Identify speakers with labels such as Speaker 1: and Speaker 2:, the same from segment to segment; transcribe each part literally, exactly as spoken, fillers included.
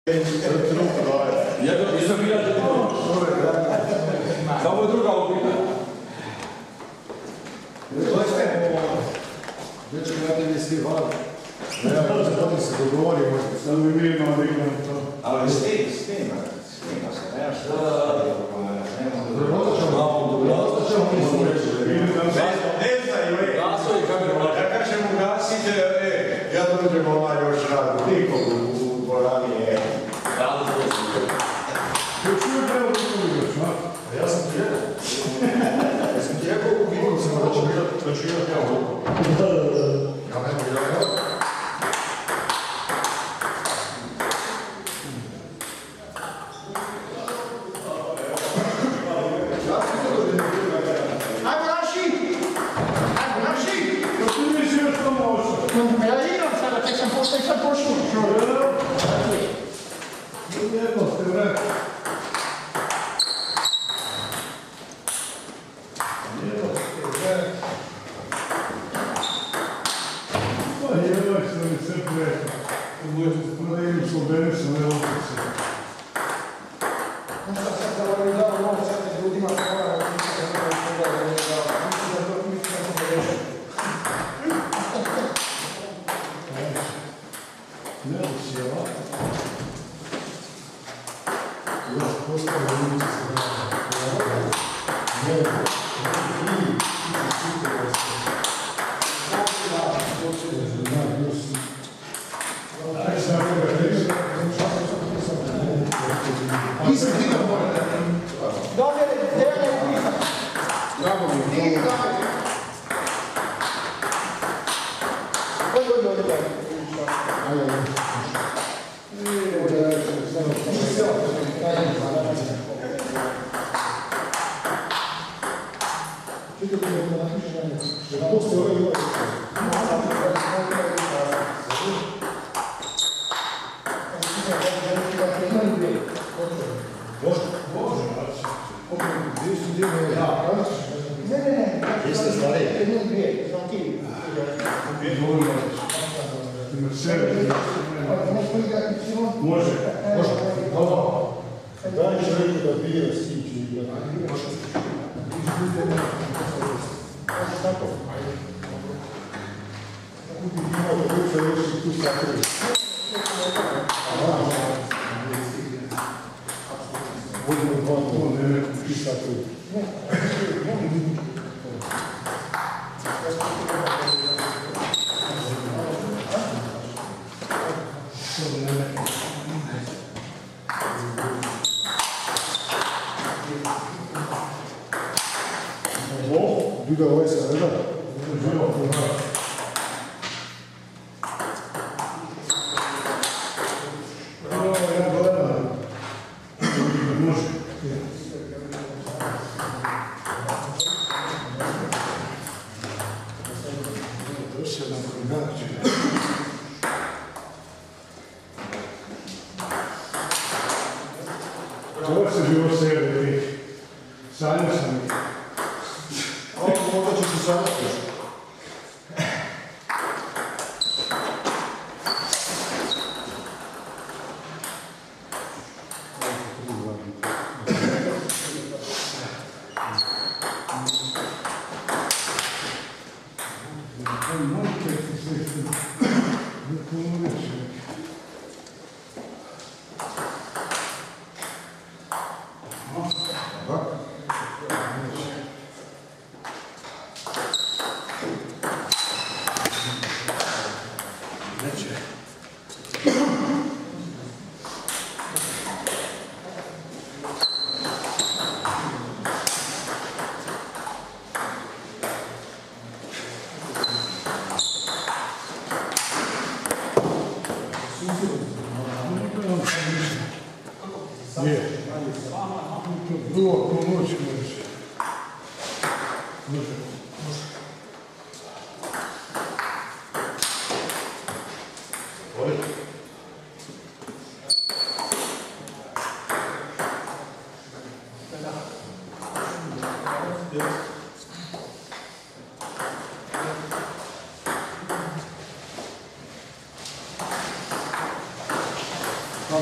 Speaker 1: Samo je druga upita.
Speaker 2: Već ja tebi svi hvala. Ja da se dogovorimo, sad mi mirno odigramo to.
Speaker 3: Ali snima, snima, snima se, nema što da ne znaju, ja kažem ugasite, ja dođem ovaj još rad, nikog u dvorani je.
Speaker 2: Još uvijek treba ukoliko, znaš? Ja sam ti rekao. Ja sam ti rekao, ukoliko sam da ću igrati ja ukoliko. Da, da, da. Ja ne mogu igrati.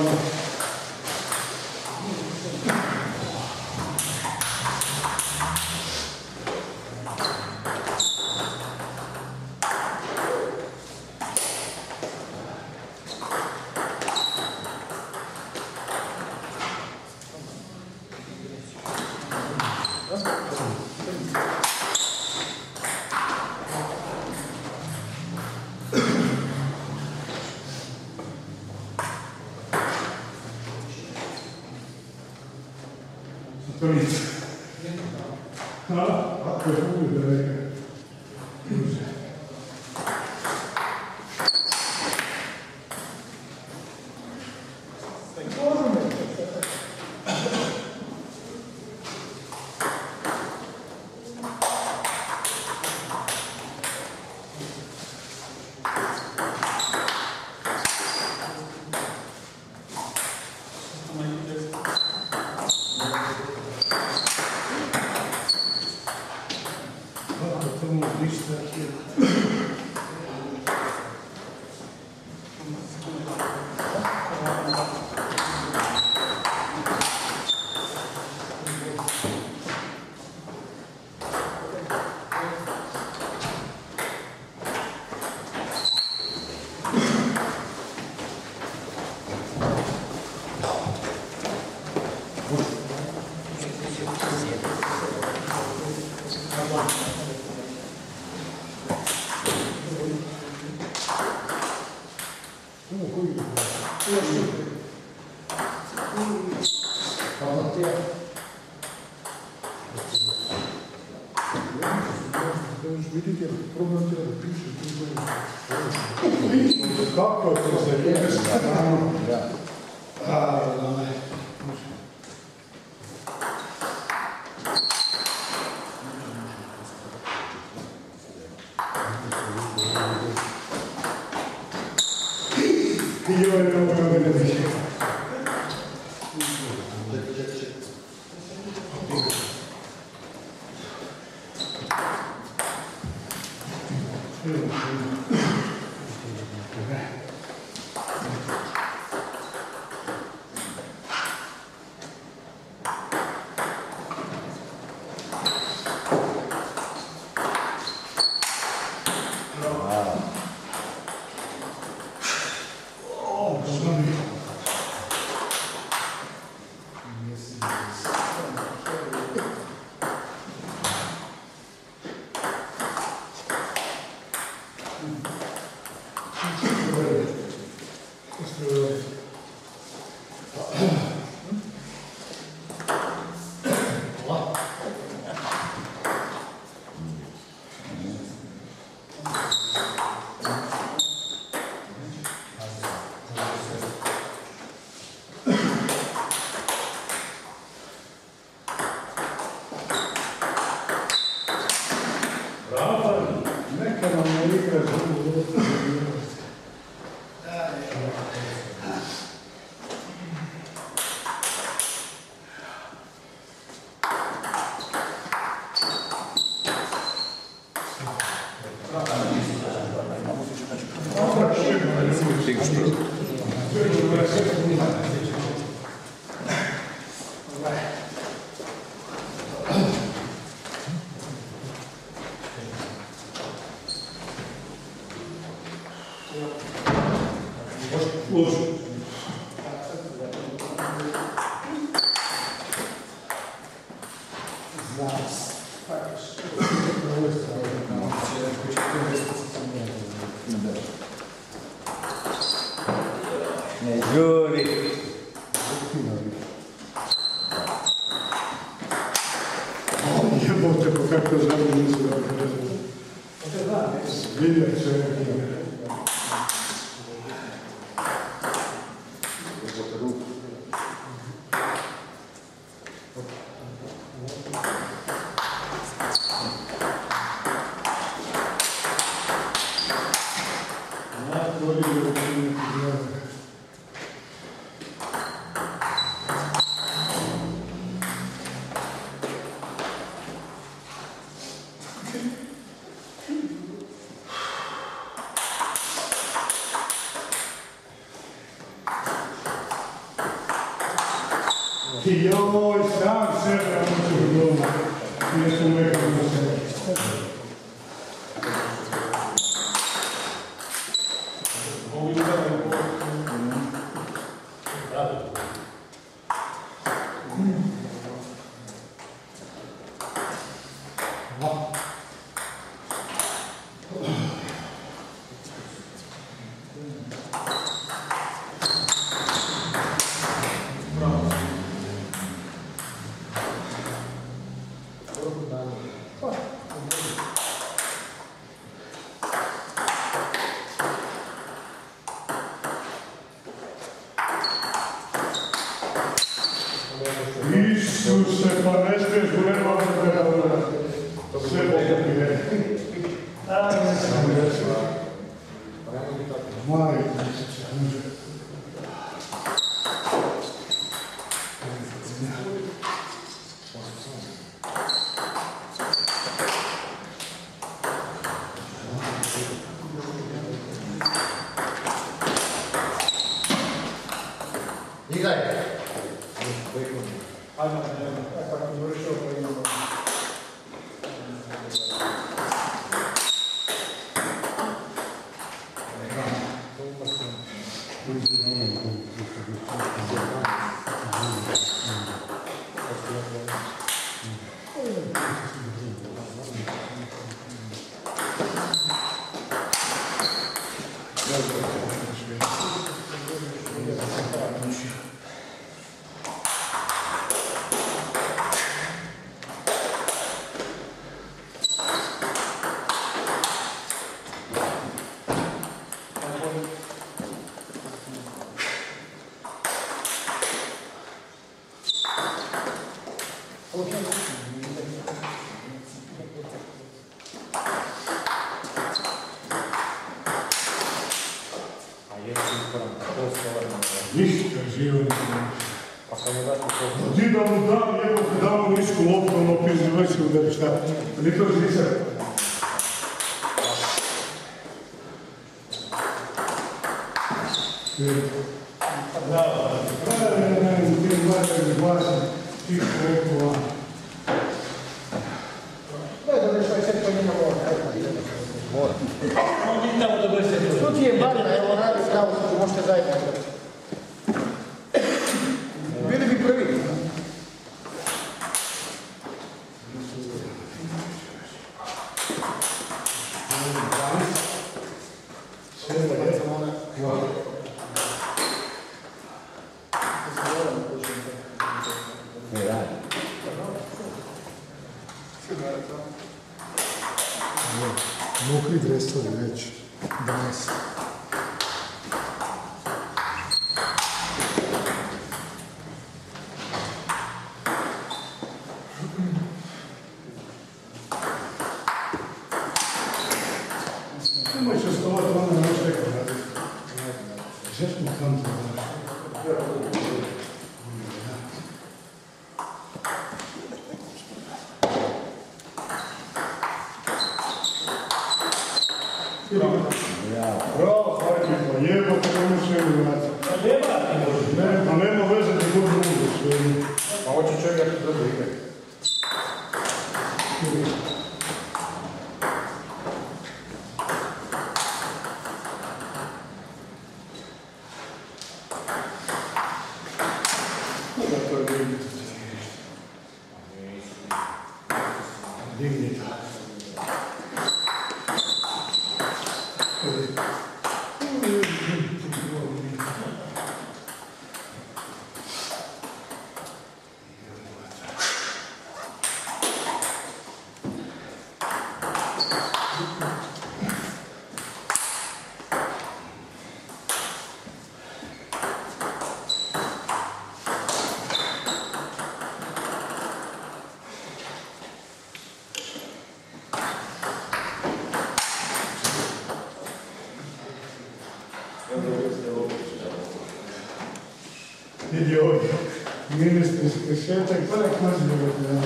Speaker 2: Kako to se jeste?
Speaker 4: Ti joj, sam sebe, ono ću doma. Nije sam nekako na sebe. Isuse, pa ne smiješ u nema vremena. Sve Boga je. Mali,
Speaker 2: Играй. ništa živo. Ti da mu dam, jebo ti dam nisku loptu, ono pizdi vrši udari, šta? Ni to žica. Da, da, ne, ne, ti mlađe glasi, ti što rekao,
Speaker 5: da je što je sve to njima mora. Mora. Tu ti je barna, evo radi kao što možete zajedno. Bili bi prvi.
Speaker 4: mokri dresovi već danas. Nemoj se stovati, ono ne možeš rekao raditi. Žetno kanto raditi. Bravo, hajde, jebo te ono sve mi vrati. Ne, pa nema veze da god drugo sve.
Speaker 2: Pa hoće čovjek da dobro ide.
Speaker 4: To je dignito. Dignito. Vidi ovdje, ministri šetak, tak mrzljivo da.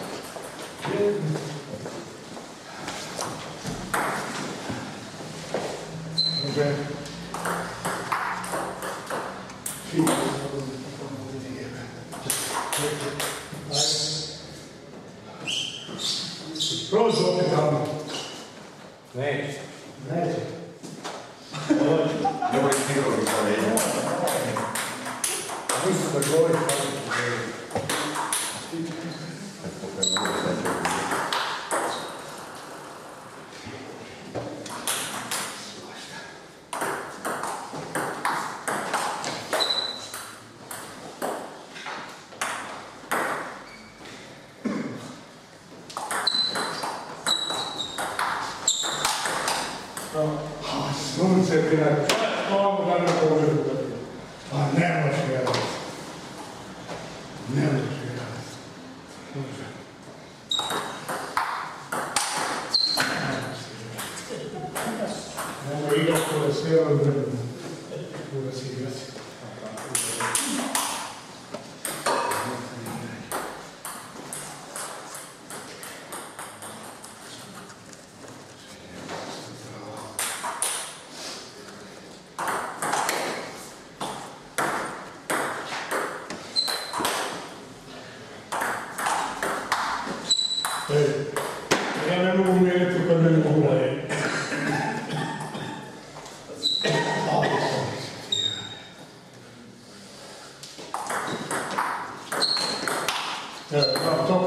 Speaker 4: Može. Fino. Prođu opet tamo.
Speaker 1: Neće.
Speaker 4: Neće.
Speaker 2: Nemoj snigovi palenja.
Speaker 4: Mislim da govori kako. Sunce ti na čakom da ne pogledu. Pa ne može gledati. Ne može gledati. Može. Mogu igrati kod sve ovo vremena. Kod se igrati. Ja ne mogu mjeriti kad me ne mogu lajeti. Evo, to